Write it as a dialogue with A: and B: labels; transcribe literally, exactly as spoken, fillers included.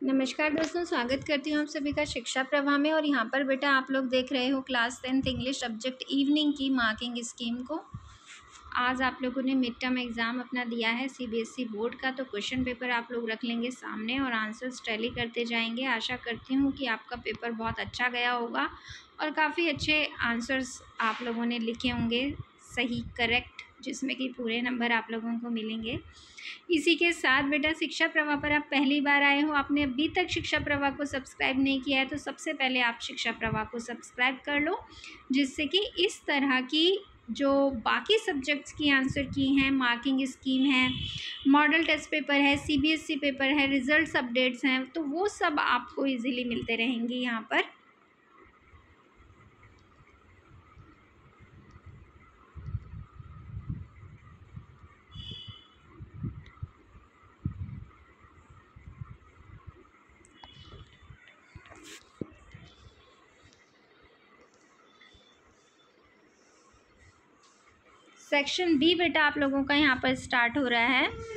A: नमस्कार दोस्तों, स्वागत करती हूँ आप सभी का शिक्षा प्रवाह में। और यहाँ पर बेटा आप लोग देख रहे हो class tenth English subject evening की मार्किंग स्कीम को। आज आप लोगों ने मिड टर्म एग्ज़ाम अपना दिया है सीबीएसई बोर्ड का, तो क्वेश्चन पेपर आप लोग रख लेंगे सामने और आंसर्स टैली करते जाएंगे। आशा करती हूँ कि आपका पेपर बहुत अच्छा गया होगा और काफ़ी अच्छे आंसर्स आप लोगों ने लिखे होंगे, सही करेक्ट, जिसमें कि पूरे नंबर आप लोगों को मिलेंगे। इसी के साथ बेटा शिक्षा प्रवाह पर आप पहली बार आए हो, आपने अभी तक शिक्षा प्रवाह को सब्सक्राइब नहीं किया है, तो सबसे पहले आप शिक्षा प्रवाह को सब्सक्राइब कर लो, जिससे कि इस तरह की जो बाकी सब्जेक्ट्स की आंसर की हैं, मार्किंग स्कीम है, मॉडल टेस्ट पेपर है, सीबीएसई पेपर है, रिजल्ट्स अपडेट्स हैं, तो वो सब आपको इजीली मिलते रहेंगे यहाँ पर। सेक्शन बी बेटा आप लोगों का यहाँ पर स्टार्ट हो रहा है।